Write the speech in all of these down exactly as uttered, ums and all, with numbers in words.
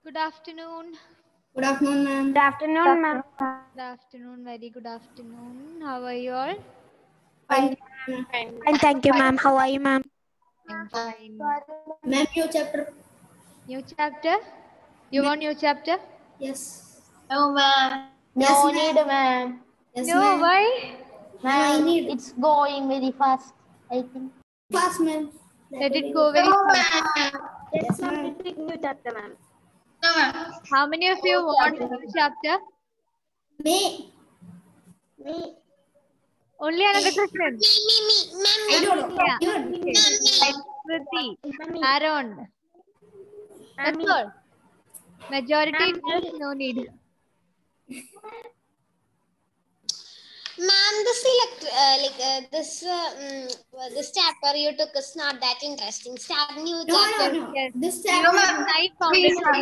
Good afternoon. Good afternoon, ma'am. Good afternoon, ma'am. Good afternoon. Very good afternoon. How are you all? Fine, ma'am. And thank you, ma'am. How are you, ma'am? I'm fine. Ma'am, new chapter. New chapter? You want new chapter? Yes. No, ma'am. Yes, No ma'am. need, ma'am. Yes, No, ma'am. why? Ma'am, I Ma'am, need it's going very fast, I think. fast, ma'am. That Let will it be go good. very No, fast. ma'am. Yes, ma'am. New chapter, ma'am. No, ma'am. How many of you want a new chapter? Me. Me. Only another question. Me, me, me. Ma'am, I don't know. Yeah. Even. Okay. Kriti, Aaron. That's all. Majority interest, no need. Ma'am, this elect uh, like uh, this uh, mm, this chapter you took is not that interesting. Start new No, chapter. no, no. Yes. This You chapter, know, I found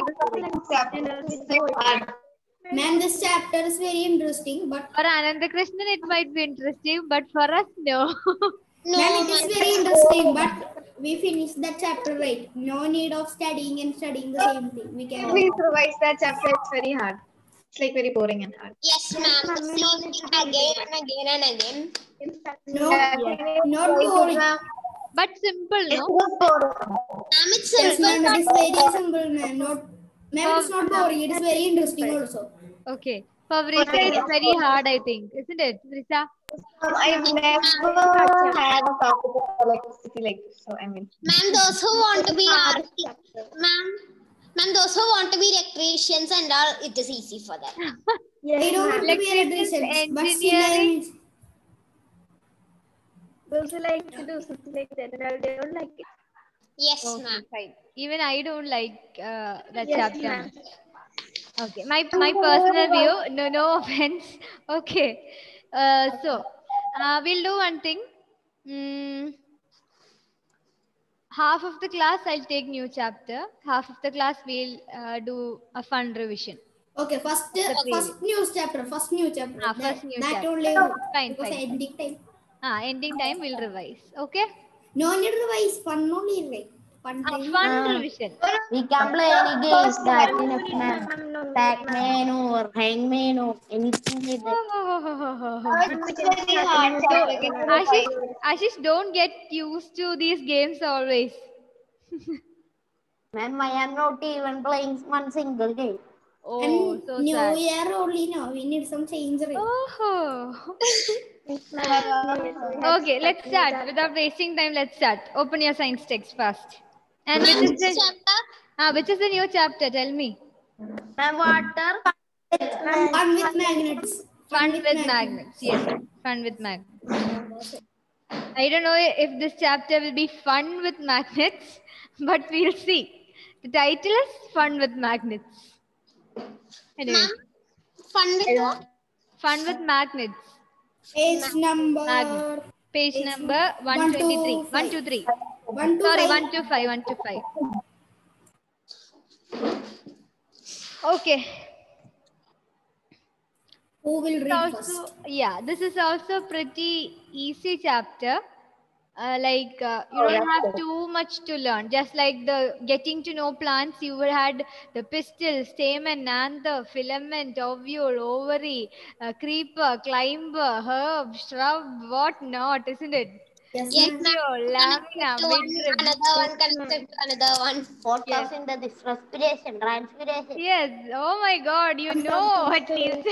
it. ma'am, this chapter is very interesting, but For Anandakrishnan, it might be interesting, but for us, no. No, ma'am, it is ma'am. very interesting, but we finished that chapter right. No need of studying and studying the same thing. We can. Please revise that chapter. It's very hard. It's like very boring and hard. Yes, ma'am. The same thing again and again and again. No, Yeah. not boring. But simple, no? Ma'am, it's Yes, simple. ma'am, it is very simple, ma'am. Not, ma'am, it's For- not boring. It is very interesting also. Okay. For Vrisa, it's very hard, I think. Isn't it, Vrisa? I've never had a topic of electricity like this. So I mean, Ma'am, those who want to be ma'am, ma'am, those who want to be electricians and all, it is easy for them. I don't want to be Electricians, electrician, but still I engineering. am. Those who like to do something like that, and they don't like it. Yes, Okay, ma'am. fine. Even I don't like uh, that Yes, chapter ma'am. much. Okay, my my personal view. No, no offense. Okay, uh, so uh, we'll do one thing. Mm, half of the class I'll take new chapter. Half of the class we'll uh, do a fun revision. Okay, first The first news chapter, first new chapter. Ah, that first new that chapter. only Fine, because fine, fine. ending time. Ah, ending time we'll revise. Okay. No need revise, fun only like fun Ah, time. fun Ah. revision. We can play any games that enough, ma'am. Pac-Man or Hangman or anything like that. it's very hard. So, Ashish, Ashish, don't get used to these games always. Ma'am, I am not even playing one single game. Oh, And so new sad. year only no, we need some change. Right? Oh. Okay, let's start. Without wasting time, let's start. Open your science text first. And which is the Chapter? ah, which is the new chapter? Tell me. Ma'am, water. Fun with magnets. Fun with magnets. Yes, fun with magnets. I don't know if this chapter will be fun with magnets, but we'll see. The title is Fun with Magnets. Anyway, Ma'am, fun with what? Fun with Magnets. Page number Magnet. Page Page number one one to twenty-three. five. one two three. one to Sorry, five. one two five. one two five. Okay. Who will read Also, first? yeah, this is also pretty easy chapter. Uh, like uh, you don't have too much to learn. Just like the getting to know plants, you will had the pistil, stamen, anther, filament, ovule, ovary, uh, creeper, climber, herb, shrub, what not, isn't it? Yes, Yes, ma'am. Petio, lamina, To one, midrib. another one connected to another one. Photosynthesis, respiration, transpiration. Yes. Oh my God, you know at least.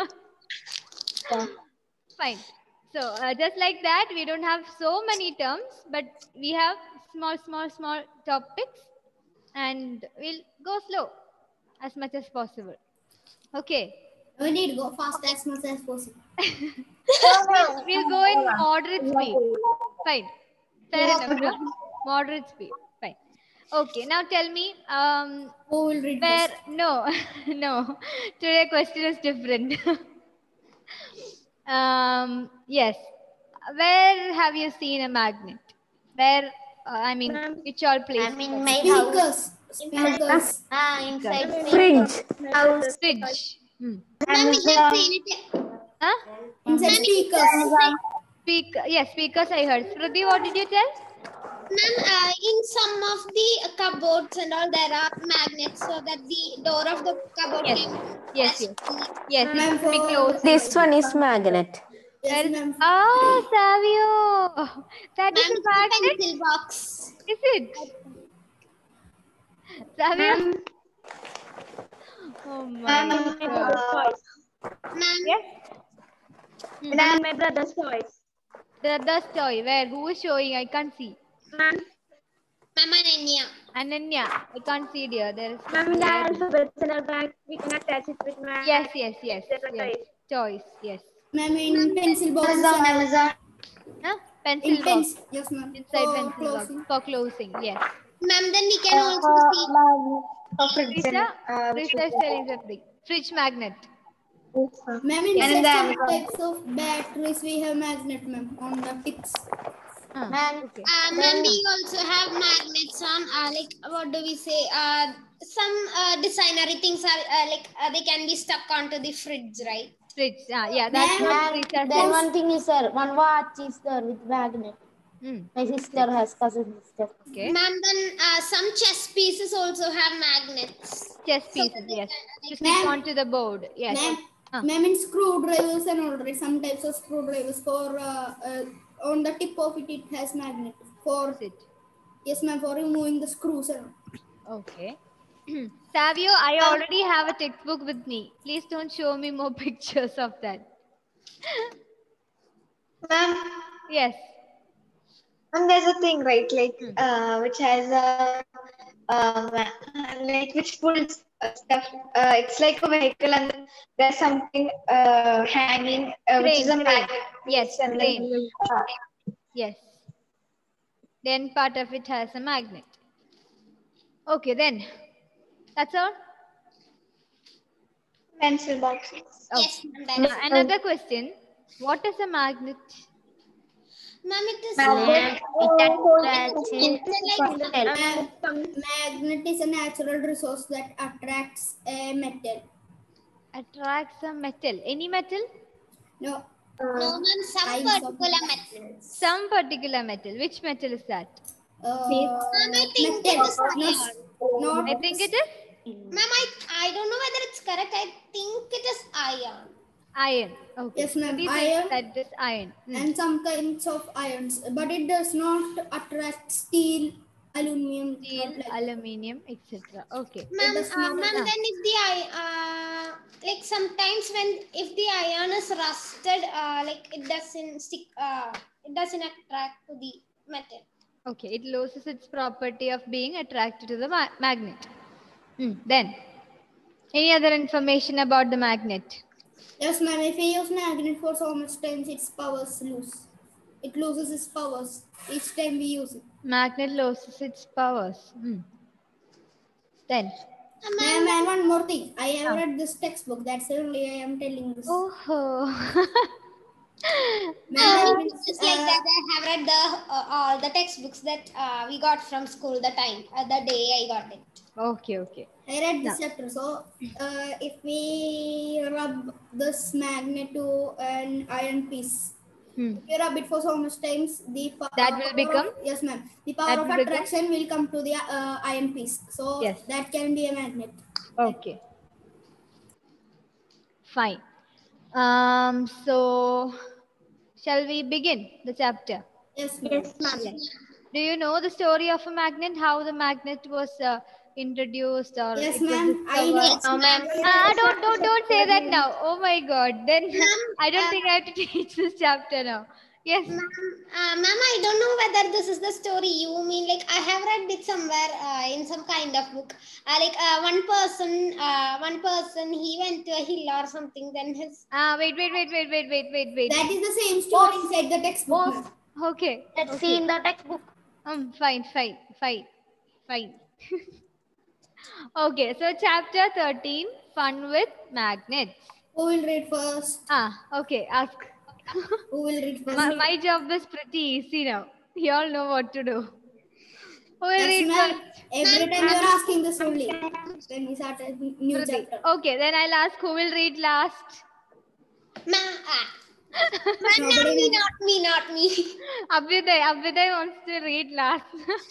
Fine. So uh, just like that, we don't have so many terms, but we have small, small, small topics, and we'll go slow as much as possible. Okay. We need go fast as much as possible. we'll, we'll go in moderate speed. Fine. Fair enough, no? Moderate speed. Fine. Okay. Now tell me, um, Who will read where? first? No, no. Today question is different. um, yes. Where have you seen a magnet? Where? Uh, I mean, which all place? I'm in my house. Speakers. Speakers. Ah, inside Fridge. house. Fridge. Hmm. Ma'am, we have seen it. Huh? Inside speakers. Speak. Yes, speakers. I heard. Shruti, what did you tell? Ma'am, uh, in some of the cupboards and all, there are magnets so that the door of the cupboard Yes. can Yes, yes. Yes, it Ma'am, can be for- closed. This one is magnet. Yes, There is- ma'am. Oh, Savio. That is Ma'am, a it's a magnet? pencil box. Is it? Savio? Oh my Ma'am, god. Toys. Ma'am, Yes? Ma'am, my brother's toys. The, the toy. Where? Who is showing? I can't see. Ma'am, Ma'am, Ananya. Ananya. I can't see, dear. There is. ma'am, in the alphabets in our bag, we can attach it with my. Yes, yes, yes. There are Yes. toys. Toys. Yes. Ma'am, in pencil boxes Amazon, and all. Amazon. Huh? Pencil In box. pens, yes, ma'am. Inside For pencil closing. box. For closing. Yes. Ma'am, then we can also see. For fridge and, Rita, uh, which Rita is telling something. Fridge magnet. Ma'am, in And in the section Amazon. types of batteries, we have magnet, ma'am, on the tips. Ah, Ma'am, okay. Uh, ma'am, we also have magnets on, uh, like, what do we say? Uh, some uh, designery things are uh, like uh, they can be stuck onto the fridge, right? Fridge. Ah, yeah, that's Ma'am, what And Rita then said. one thing is there, one watch is there with magnet. Hmm. My sister has cousin sister. Okay. Ma'am, then uh, some chess pieces also have magnets. Chess So pieces. they Yes. can, To like, stick Ma'am. onto the board. Yes. Ma'am, Ah. ma'am, in screwdrivers and all, right, some types of screwdrivers for uh, uh, on the tip of it, it has magnet for Is it? yes, ma'am, for removing the screws and all. Okay. Savio, I already have a textbook with me. Please don't show me more pictures of that. ma'am, Yes. ma'am, there's a thing, right? Like, Hmm. uh, which has a, uh, ma- like which pulls uh, stuff. Uh, it's like a vehicle, and there's something uh hanging, uh, which is a Crane, crane. magnet. Yes, and then crane. you- uh, Yes. Then part of it has a magnet. Okay, then. That's all? pencil boxes. Oh. yes, ma'am, that Now, is. another question. What is a magnet? Ma'am, it is. Magnet. Mag- magnet is a natural resource that attracts a metal. Attracts a metal. Any metal? No, No, ma'am, some kinds of particular metals. Some particular metal. Which metal is that? uh, Ma'am, I think it metal. is Not, not I think it is Ma'am, I, I don't know whether it's correct. I think it is iron. iron. Okay. Yes, ma'am, Sudhi thinks iron. That is iron. Hmm. and some kinds of ions, but it does not attract steel, aluminum, Steel, not like aluminium, et cetera. Okay. Ma'am, does uh, not ma'am, attract. then if the i- uh, like sometimes when if the iron is rusted, uh, like it doesn't stick, uh, it doesn't attract to the metal. Okay. It loses its property of being attracted to the ma- magnet. Hmm. Then, any other information about the magnet? Yes, ma'am. If we use magnet for so much times, its powers lose. It loses its powers each time we use it. Magnet loses its powers. Hmm. Then, Uh, Ma'am, ma'am, and one more thing. I have Ah. read this textbook. That's only I am telling this. oh, Ma'am, uh, just like uh, that, I have read the uh, all the textbooks that uh, we got from school the time uh, the day I got it. okay, okay. I read this Yeah. chapter. So, uh, if we rub this magnet to an iron piece, Hmm. if you rub it for so much times, the power That will become? of, yes, ma'am. The power That of will become? attraction will come to the uh, iron piece. So Yes. that can be a magnet. Okay. Fine. Um, so, shall we begin the chapter? Yes, ma'am. Do you know the story of a magnet? How the magnet was uh, introduced or Yes, it was ma'am. I discovered? know. ma'am. Ah, don't, don't, don't say that now. Oh my God. Then I don't uh, think I have to teach this chapter now. Yes. Ma'am, uh, ma'am, I don't know whether this is the story you mean. Like I have read it somewhere uh, in some kind of book. Uh, like uh, one person, uh, one person, he went to a hill or something. Then his Ah, wait, wait, wait, wait, wait, wait, wait, wait. That is the same story inside the textbook. ma'am. Okay. Let's okay. see in the textbook. Um, fine, fine, fine, fine. Okay, so chapter thirteen, fun with magnets. Who will read first? Ah, okay, ask. Who will read first? my, my job is pretty easy now. You all know what to do. Who will Yes, read ma'am. first? Every time you are asking this only. When we start a new Shruti. chapter. Okay, then I'll ask who will read last. ma'am, uh, Man, not me, not me, not me. Abhyuday, Abhyuday wants to read last.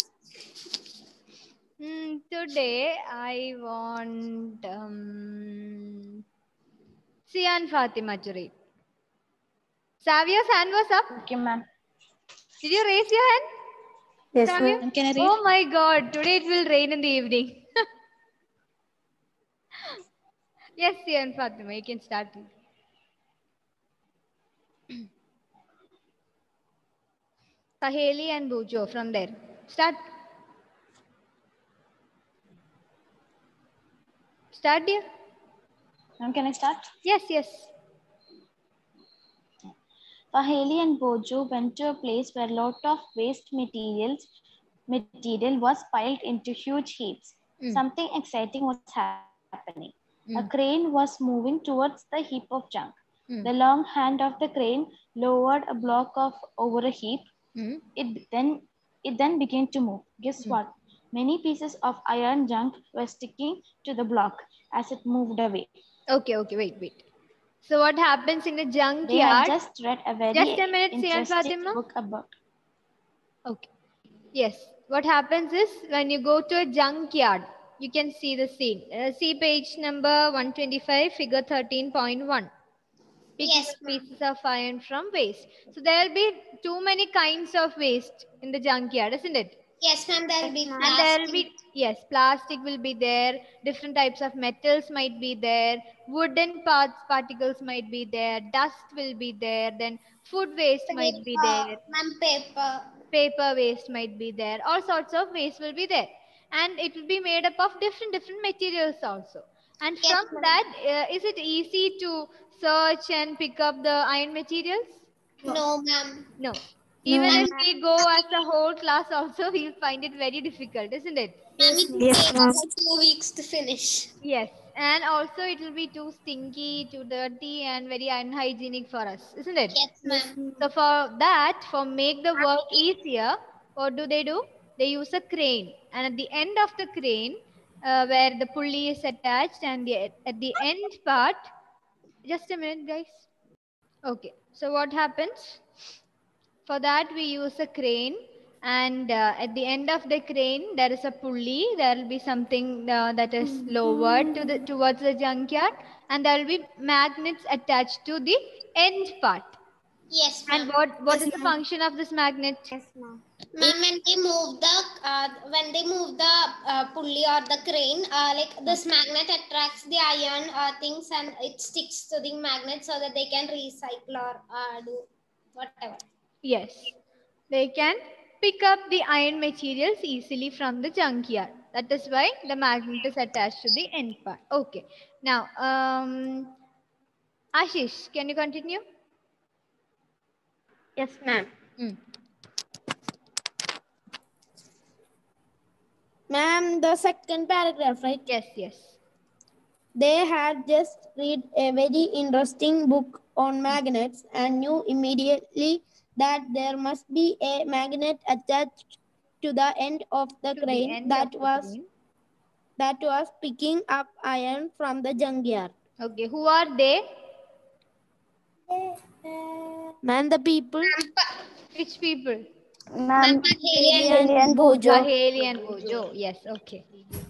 Hmm, today I want um, Sia and Fatima to read. Savio's hand was up. Okay, ma'am. Did you raise your hand? Yes, Savio? ma'am. Can I read? Oh my God! Today it will rain in the evening. Yes, Sia and Fatima, you can start. Paheli and Bujo from there. Start. Start, dear. Ma'am, can I start? Yes, yes. Paheli and Bojo went to a place where a lot of waste materials material was piled into huge heaps. Mm. Something exciting was happening. A Mm. crane was moving towards the heap of junk. Mm. The long hand of the crane lowered a block of over a heap. Mm. It then it then began to move. Guess Mm. what? Many pieces of iron junk were sticking to the block as it moved away. Okay, okay, wait, wait. So what happens in the They had junkyard? just read a very Just a minute, Sia and interesting Fatima. book about. Okay. Yes. What happens is when you go to a junkyard, you can see the scene. Uh, see page number one twenty-five, figure thirteen point one. Picking Yes, up ma'am. pieces of iron from waste. So there will be too many kinds of waste in the junkyard, isn't it? Yes, ma'am. There will be And there will plastic. be, yes, plastic will be there, different types of metals might be there, wooden parts, particles might be there, dust will be there, then food waste might be there, Paper, ma'am, paper. paper waste might be there, all sorts of waste will be there. And it will be made up of different, different materials also. And Yes, from ma'am. that, uh, is it easy to search and pick up the iron materials? No, ma'am. No. Even No, if we go as a whole class also, we'll find it very difficult, isn't it? Ma'am, it will Yes, take ma'am. about two weeks to finish. Yes. And also it will be too stinky, too dirty and very unhygienic for us, isn't it? Yes, ma'am. So for that, for make the work easier, what do they do? They use a crane. And at the end of the crane, uh, where the pulley is attached and the, at the end part, just a minute guys. Okay. So what happens? For that, we use a crane, and uh, at the end of the crane, there is a pulley. There will be something uh, that is lowered to the towards the junkyard, and there will be magnets attached to the end part. Yes, And ma'am. what what is the function of this magnet? Yes, ma'am. Ma'am, when they move the uh, when they move the uh, pulley or the crane, uh, like this magnet attracts the iron uh, things and it sticks to the magnet so that they can recycle or uh, do whatever. Yes, they can pick up the iron materials easily from the junkyard. That is why the magnet is attached to the end part. Okay. Now, um, Ashish, can you continue? Yes, ma'am. Mm. Ma'am, the second paragraph, right? Yes, yes. They had just read a very interesting book on magnets and knew immediately that there must be a magnet attached to the end of the To the crane end that of the was crane. that was picking up iron from the junkyard. Okay, who are they? Man, the people. Which people? Ma'am, Paheli and Bojo. Paheli and Bojo. Yes, okay.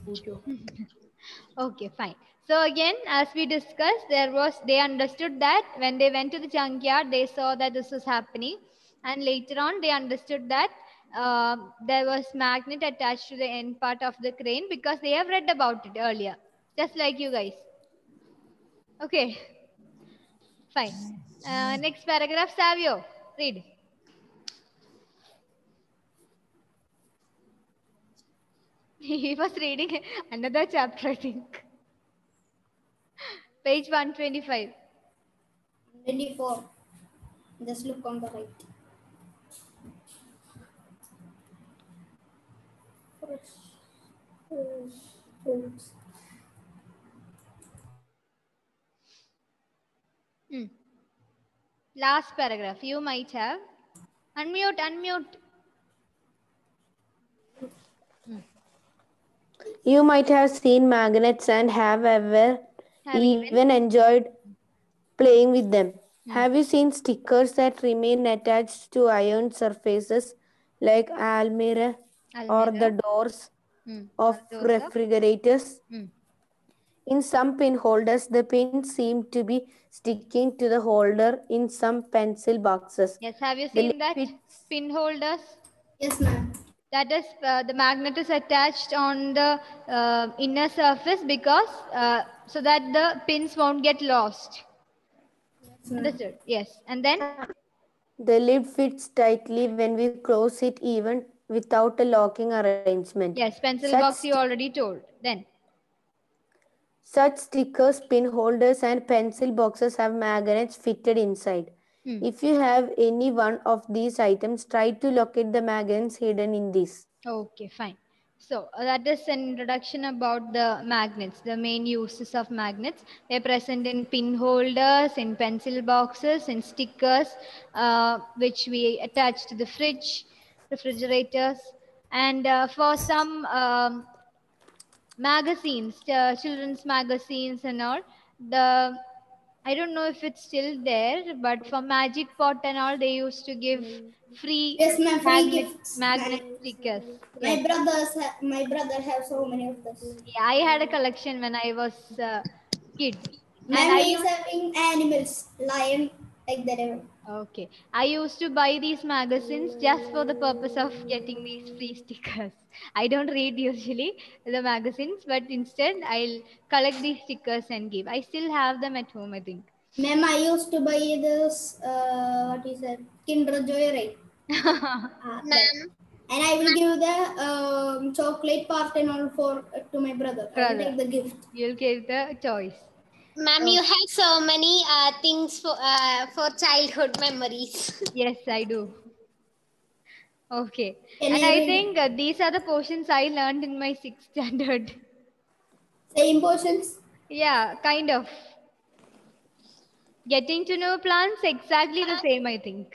Okay, fine. So again, as we discussed, there was they understood that when they went to the junkyard, they saw that this was happening, and later on they understood that uh, there was magnet attached to the end part of the crane because they have read about it earlier, just like you guys. Okay, fine. Uh, next paragraph, Savio, read. He was reading another chapter, I think. Page one twenty-five. twenty-four. Just look on the right. Hmm. Last paragraph. You might have. Unmute, unmute. You might have seen magnets and have ever Have even. even enjoyed playing with them. Have you seen stickers that remain attached to iron surfaces like almirah or the Almirah. doors Hmm. of Doors of- refrigerators? Hmm. In some pin holders, the pins seem to be sticking to the holder in some pencil boxes. Yes, have you The seen that? liquids- Pin holders? Yes, ma'am. That is, uh, the magnet is attached on the uh, inner surface because uh, so that the pins won't get lost. Understood? Yes. And then? The lid fits tightly when we close it even without a locking arrangement. Yes, pencil Such box you already told. Then? Such stickers, pin holders, and pencil boxes have magnets fitted inside. Hmm. If you have any one of these items, try to locate the magnets hidden in these. Okay, fine. So uh, that is an introduction about the magnets, the main uses of magnets. They're present in pin holders, in pencil boxes, in stickers, uh, which we attach to the fridge, refrigerators, and uh, for some um, magazines, uh, children's magazines and all, the I don't know if it's still there, but for Magic Pot and all, they used to give free Yes, ma'am. Free magnet gifts. magnet ma'am. stickers. My Yes. brothers, ha- my brother have so many of those. Yeah, I had a collection when I was uh, kid, and Ma'am, I he is used having animals, lion, like that. okay. I used to buy these magazines just for the purpose of getting these free stickers. I don't read usually the magazines, but instead I'll collect these stickers and give. I still have them at home, I think. Ma'am, I used to buy this, uh, what is that? Kinder Joy, right? Ah, that. Ma'am, And I will give the um, chocolate part and all for uh, to my brother. I will Brother. take the gift. You'll give the choice. ma'am, you have so many uh, things for uh, for childhood memories. Yes, I do. Okay. Can And I I read? think uh, these are the portions I learned in my sixth standard. Same portions. Yeah, kind of. Getting to know plants, exactly the same, I think.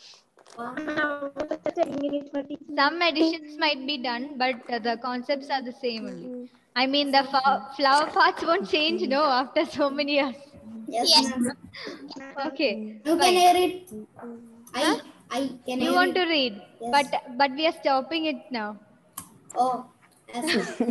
Some additions might be done, but uh, the concepts are the same only. I mean, the fo- flower parts won't change, no, after so many years. Yes, Yes. ma'am. Okay, Now can fine. I read? I, Huh? I can You I want read? to read, Yes. but but we are stopping it now. Oh, yes.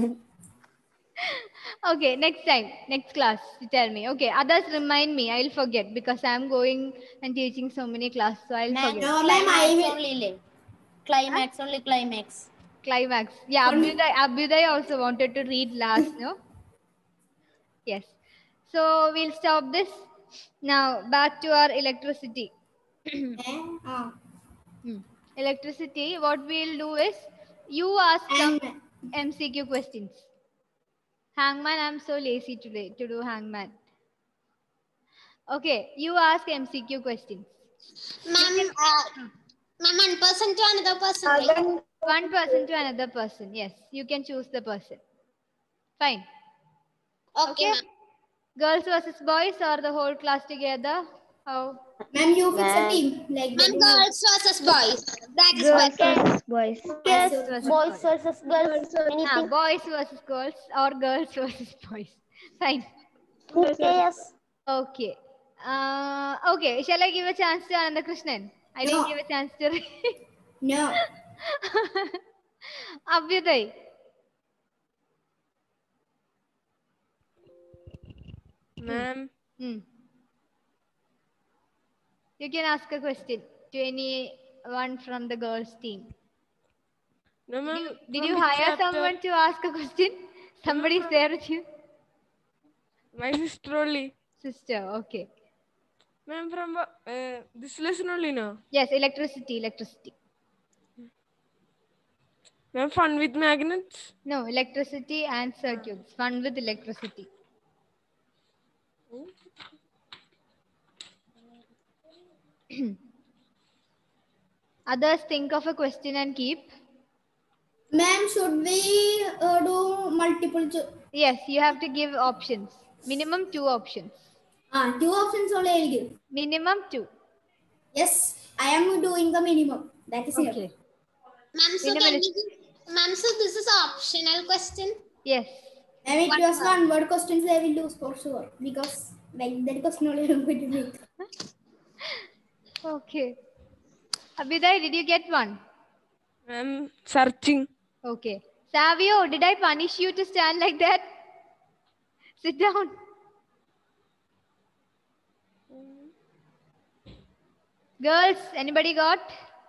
Okay, next time, next class, you tell me. Okay, others remind me. I'll forget because I'm going and teaching so many classes, so I'll Ma'am, forget. No, ma'am, I climax will. only. le. Climax only, climax. Climax. Yeah, One- Abhyuday, Abhyuday also wanted to read last, no? Yes. So we'll stop this. Now back to our electricity. Eh? Ah. Hmm. Electricity, what we'll do is you ask some And M C Q questions. Hangman, I'm so lazy today to do hangman. Okay, you ask M C Q questions. Ma'am, uh, ma'am, one person to another person, Uh, right? then One person to another person. Yes, you can choose the person. Fine. Okay, Okay. ma'am. Girls versus boys or the whole class together? How? ma'am, you fix a Ma'am. team like that. Ma'am, girls versus boys. That is girls better. versus boys. Yes, versus boys boys. versus girls. Ah, Anything. boys versus girls or girls versus boys. Fine. Who cares? Okay. Uh, okay. Shall I give a chance to Ananda Krishnan? I didn't No. give a chance to No. Abhyuday. Ma'am, Hmm. You can ask a question to anyone from the girls' team. no, Did ma'am. you, did from you which hire chapter? someone to ask a question? Somebody's ma'am. there with you? My sister only. Sister, okay. Ma'am, from uh, this lesson only, no? Yes, electricity, electricity. Ma'am, fun with magnets? No, electricity and circuits. Fun with electricity. Others think of a question and keep. Ma'am, should we uh, do multiple? Cho- Yes, you have to give options. Minimum two options. ah, two options only I'll give. Minimum two. Yes, I am doing the minimum. That is enough. Okay. Ma'am, so Minimum can is- we, ma'am, so this is optional question. Yes. And it What was about- one word questions I will lose for sure because like that question only I'm going to make. Okay. Abhyuday, did you get one? I'm searching. Okay. Savio, did I punish you to stand like that? Sit down. Girls, anybody got?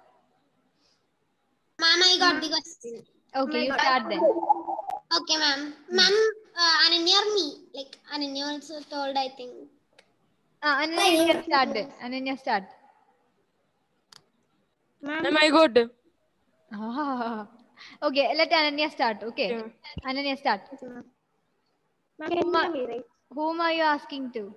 Ma'am, I got the question. Okay, you start then. Okay, ma'am. Ma'am, uh, Ananya or me? Like, Ananya also told, I think. Uh, Ananya, you can start then. Ananya, start. Ma'am, I got. Ah. Okay, let Ananya start. Okay. Yeah. Ananya, start. Ma'am, can you hear me, right? Whom are you asking to?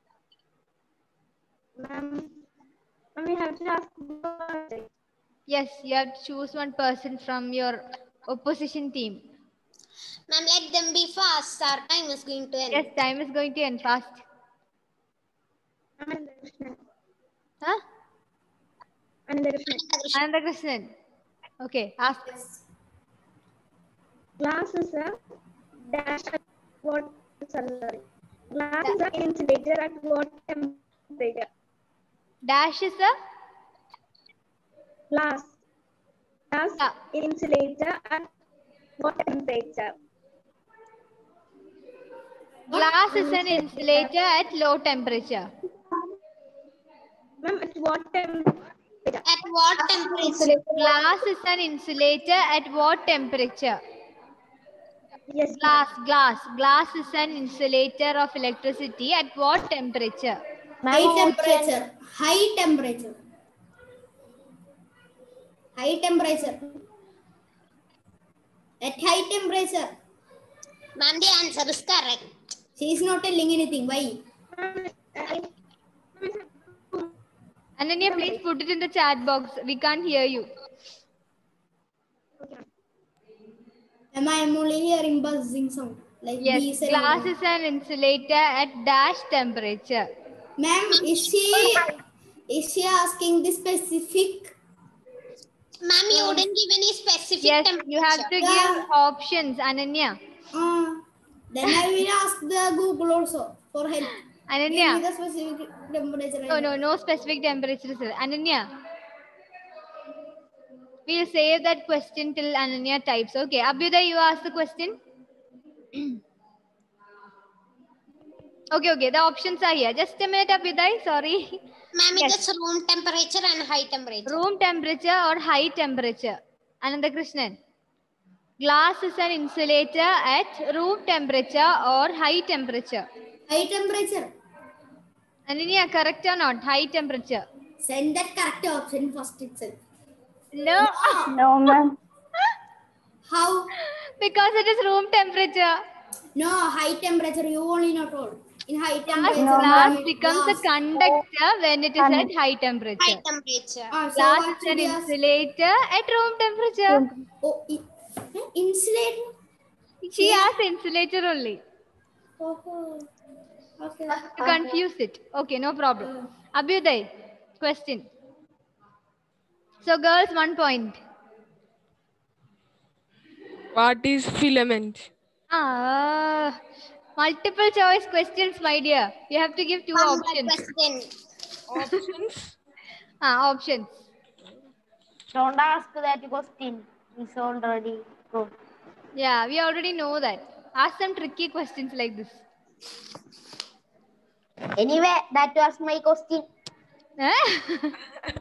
Ma'am, ma'am, we have to ask the Yes, you have to choose one person from your opposition team. Ma'am, let them be fast. Our time is going to end. Yes, time is going to end fast. Huh? Ananda Krishnan. Okay, ask. Glass is a dash at what sorry. Glass is an insulator at what temperature? Dash is a Glass. Glass Yeah. insulator at what temperature? glass is an insulator at low temperature. Ma'am, at what temperature? At what temperature? Glass is an insulator at what temperature? Yes, Glass, glass. Glass is an insulator of electricity at what temperature? High temperature. High temperature. High temperature. At high temperature. Ma'am, the answer is correct. She is not telling anything. Why? Ananya, please put it in the chat box. We can't hear you. Am I am only hearing buzzing sound? Like Yes, diesel. glass is an insulator at dash temperature. Ma'am, is she is she asking the specific? Ma'am, you didn't give any specific Yes, temperature. you have to give options, Ananya. Uh, then I will ask the Google also for help. Give me Ananya. the specific temperature. No, no, no specific temperature. sir. Ananya. We'll save that question till Ananya types. Okay, Abhyuday, you ask the question. Okay, okay, the options are here. Just a minute, Abhyuday. Sorry. Ma'am, Yes. it is room temperature and high temperature. Room temperature or high temperature? Ananda Krishnan. Glass is an insulator at room temperature or high temperature? High temperature. Ananya, correct or not? High temperature. Send that correct option first itself. No. No, ma'am. How? Because it is room temperature. No, high temperature. You only not told. In high temperature. No, Glass ma'am. becomes a glass. conductor when it is Con- at high temperature. High temperature. Ah, so Glass what is an should we ask? insulator at room temperature. Oh, i- eh, insulate. She Yeah. asked insulator only. Oh, okay. You confused it. Okay, no problem. Abhyuday, question. So girls, one point. What is filament? Ah, multiple choice questions, my dear. You have to give two One more options. question. Options. Ah, options. Don't ask that question. It's already good. Yeah, we already know that. Ask some tricky questions like this. Anyway, that was my question. Eh?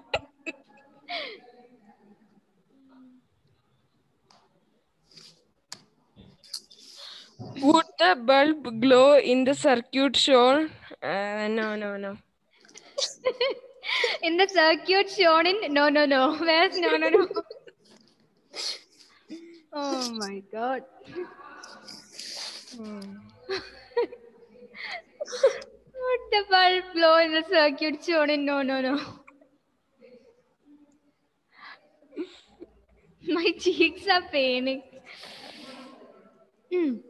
Would the bulb glow in the circuit shown? Uh, no, no, no. In the circuit shown in no, no, no. Where's no, no, no? Oh my god. Hmm. Would the bulb glow in the circuit shown in no, no, no? My cheeks are paining. Hmm.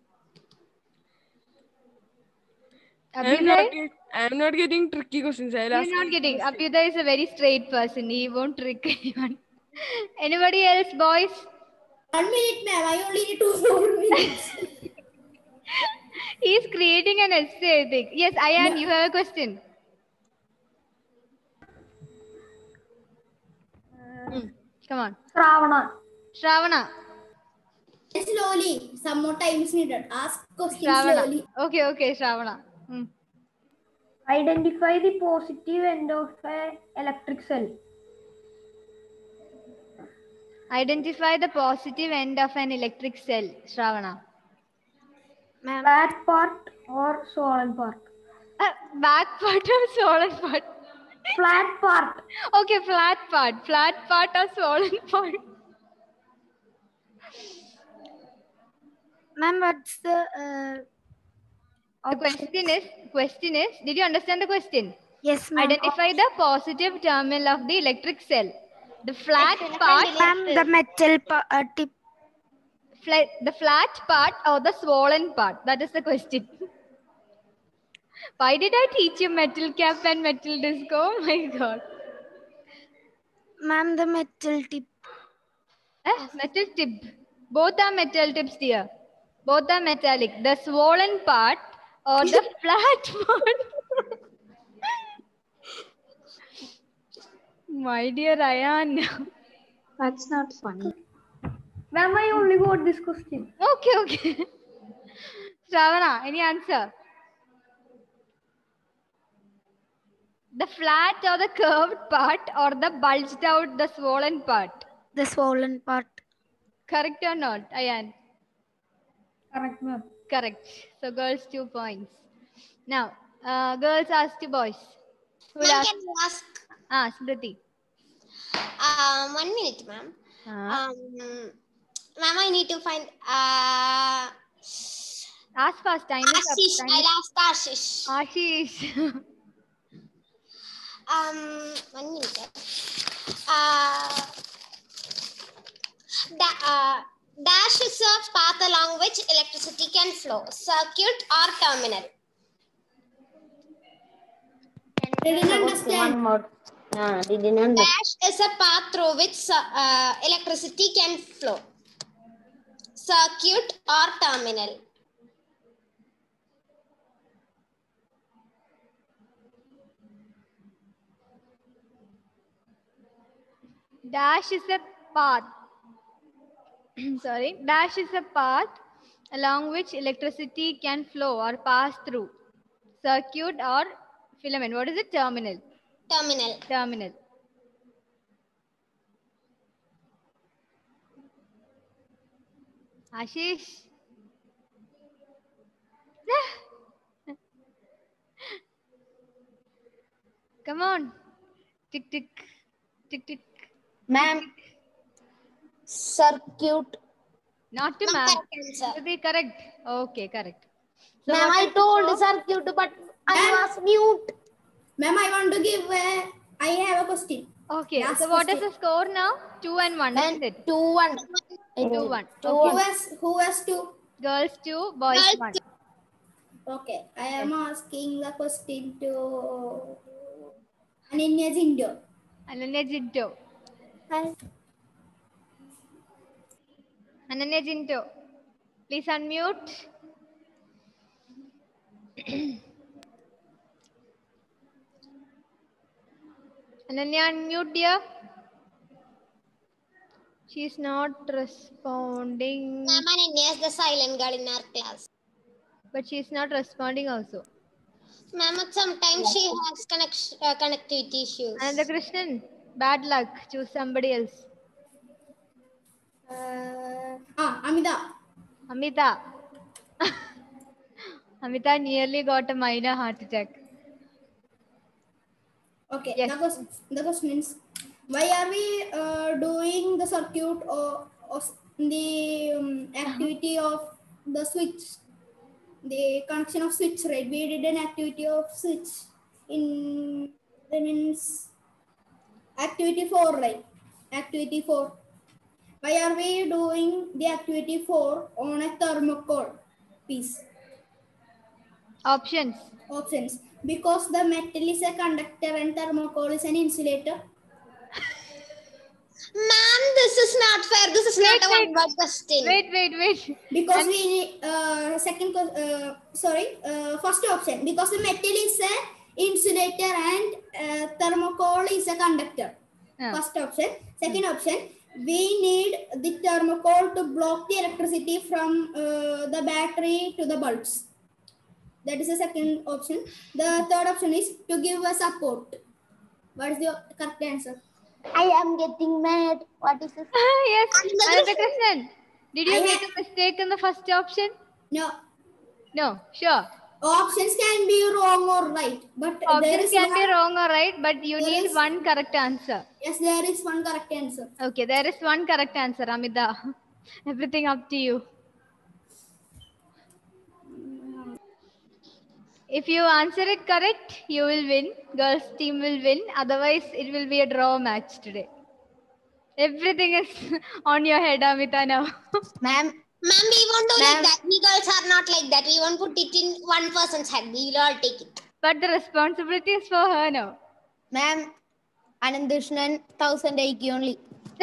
I'm not, Abhyuday, get, I'm not getting tricky questions. I'll ask you're not you getting. question. Abhyuday is a very straight person. He won't trick anyone. Anybody else, boys? One minute, ma'am. I only need two more minutes. He's creating an essay, I think. Yes, Ayan, you have a question. Come on. Shravana. Shravana. Slowly. Some more time is needed. Ask questions Shravana. slowly. Okay, okay, Shravana. Hmm. Identify the positive end of an electric cell. Identify the positive end of an electric cell, Shravana. Flat part or swollen part? Uh, back part or swollen part? Flat part. Okay, flat part. Flat part or swollen part? Ma'am, what's the uh, The question is, question is, did you understand the question? yes, ma'am. Identify the positive terminal of the electric cell. The flat Excellent. part, Ma'am, the metal pa- uh, tip. flat, the flat part or the swollen part? That is the question. Why did I teach you metal cap and metal disc? Oh my god. Ma'am, the metal tip. Eh, metal tip. Both are metal tips, dear. Both are metallic. The swollen part or the flat part. My dear Ryan. That's not funny. Ma'am, I only got this question. Okay, okay. Shravana, any answer? The flat or the curved part or the bulged out, the swollen part? The swollen part. Correct or not, Ayan? Correct, ma'am. Correct. So girls, two points. Now, uh, girls ask to boys. Who will Ma'am, ask? can you ask? Ah, Smriti. Um, one minute, ma'am. Ah. Um, ma'am, I need to find. Uh, Ask fast. Time is up. Ashish. Time I'll is... ask Ashish. Ashish. Um, one minute. Uh, da, uh, dash is a path along which electricity can flow. Circuit or terminal. Didn't understand. One more. Ah, didn't understand. Dash is a path through which uh, electricity can flow. Circuit or terminal. Dash is a path. Sorry. Dash is a path along which electricity can flow or pass through. Circuit or filament. What is it? Terminal. Terminal. Terminal. Ashish. Come on. Tick, tick. Tick, tick. Ma'am, circuit. Not to Ma'am, ma'am. correct answer. To be correct. Okay, correct. So Ma'am, what I is the told score? circuit, but I Ma'am. was mute. Ma'am, I want to give a, I have a question. Okay, Last so what is question. the score now? Two and one, Ma'am, isn't it? two one. Two one. Two Okay. Who has, who has two? Girls two, boys Girls one. Okay, I am asking the question to Ananya Jindo. Ananya Jinto. Hi. Ananya Jinto. Please unmute. Ananya, unmute, dear. She's not responding, Ma'am, Ananya is the silent girl in our class. but she's not responding also. Ma'am, sometimes she has connect, uh, connectivity issues. Ananda Krishnan, bad luck. Choose somebody else. Uh, ah, Amida. Amita. Amita nearly got a minor heart attack. Okay, Yes. the, question, the question is, why are we uh, doing the circuit or, or the um, activity of the switch? The connection of switch, right? We did an activity of switch in, that means activity four, right? Activity four. Why are we doing the activity four on a thermocol piece? Options. Options. Because the metal is a conductor and thermocol is an insulator. Ma'am, this is not fair. This is Wait, not a wait. one-word question. Wait, wait, wait. Because And- we uh, second ques- uh, sorry uh, first option, because the metal is a insulator and uh, thermocol is a conductor. Ah. First option. Second option, we need the thermocol to block the electricity from uh, the battery to the bulbs. That is the second option. The third option is to give a support. What is the correct answer? I am getting mad. What is this? Yes, Ananda Krishnan. Did you I make ha- a mistake in the first option? No. No, sure. Options can be wrong or right, but there Options is can one, be wrong or right, but you There need is- one correct answer. Yes, there is one correct answer. Okay, there is one correct answer, Amita. Everything up to you. If you answer it correct, you will win. Girls team will win. Otherwise, it will be a draw match today. Everything is on your head, Amita, now. Ma'am, Ma'am, we won't do like Ma'am. that. We girls are not like that. We won't put it in one person's head. We will all take it. But the responsibility is for her now. ma'am, Anandkrishnan, thousand I Q only.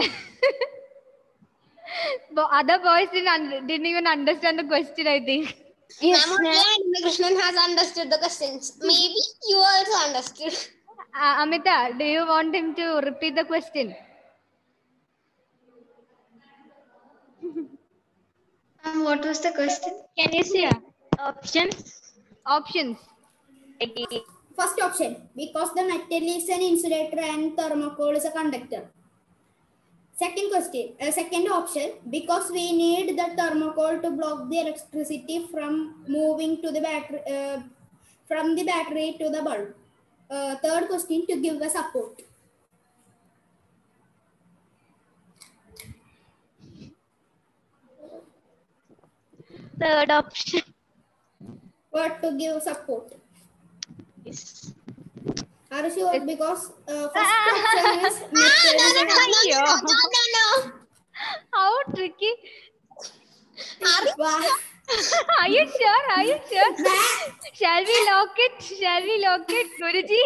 But other boys didn't, un- didn't even understand the question, I think. Yes, Ma'am, ma'am. only Krishnan has understood the questions. Maybe you also understood. Uh, Amita, do you want him to repeat the question? Um, what was the question? Can you say options? Options. First option, because the metal is an insulator and thermocol is a conductor. Second question, uh, second option, because we need the thermocol to block the electricity from moving to the battery, uh, from the battery to the bulb. Uh, third question, to give a support. Third option. What to give support? Yes. Are you sure? Because uh, first option is No, no, no, metal. no, no, no, no, no. How tricky. Are we- Wow. Are you sure? Are you sure? Shall we lock it? Shall we lock it, Guruji?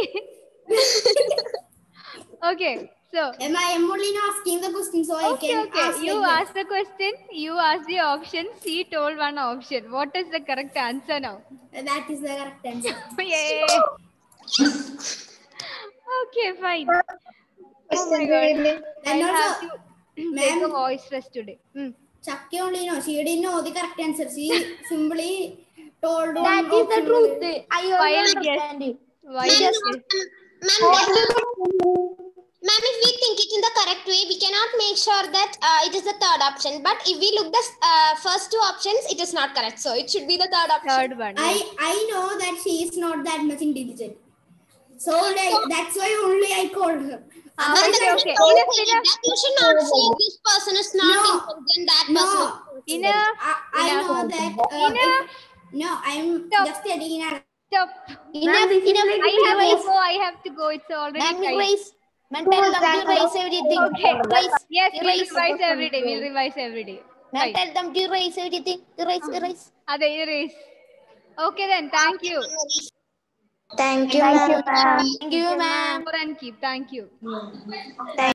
Okay, so. Am I am only not asking the question, so I Okay, can okay. ask You like that. asked the question, you asked the options, he told one option. What is the correct answer now? That is the correct answer. Yay! Okay, fine. Oh my Question god. really? And I'll have also, to take a ma'am, voice rest today. Hmm. Chakki only know. She didn't know the correct answer. She simply told one That is the option. truth. I also Wild understand it. Why Ma'am, just no, ma'am, ma'am, ma'am, if we think it in the correct way, we cannot make sure that uh, it is the third option. But if we look the uh, first two options, it is not correct. So it should be the third option. third one? I I know that she is not that much intelligent. So like that's why only I called her. Ah, Ma'am, okay, that okay. you don't Enough, say enough. that. You should not say this person is not No. intelligent, that No. person is intelligent. Enough. I, I Enough. know that. Uh, Enough. if, no, I'm Stop. just telling her. Stop. Enough, enough. I have to Erase. go. I have to go. It's already Ma'am, time. erase. Ma'am, tell them to erase everything. Okay. Erase. Yes, we'll Erase. revise every day. We'll revise every day. Ma'am, Fine. tell them to erase everything. Erase, erase. Ade, erase. Okay then. Thank you. Thank you, ma'am. Thank you, ma'am. And keep. Thank you.